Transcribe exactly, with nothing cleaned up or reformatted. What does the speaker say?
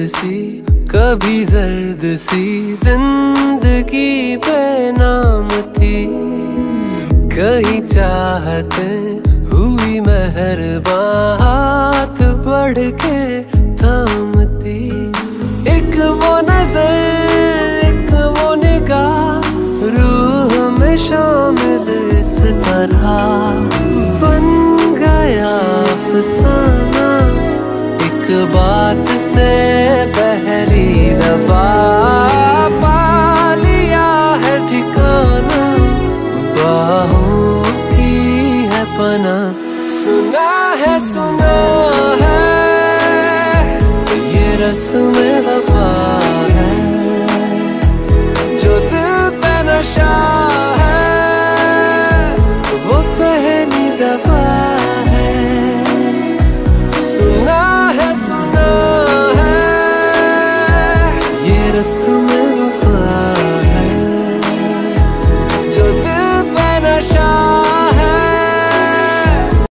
सी, कभी जर्द सी जिंदगी पे नाम थी। कहीं चाहते हुई मेहरबान हाथ बढ़ के थामती। एक वो नजर, एक वो निगाह, रूह में शामिल इस तरह बन गया अफसाना। एक बात से पहली दफा पा लिया है ठिकाना, बाहों की है पना। सुना है सुना है ये रस्म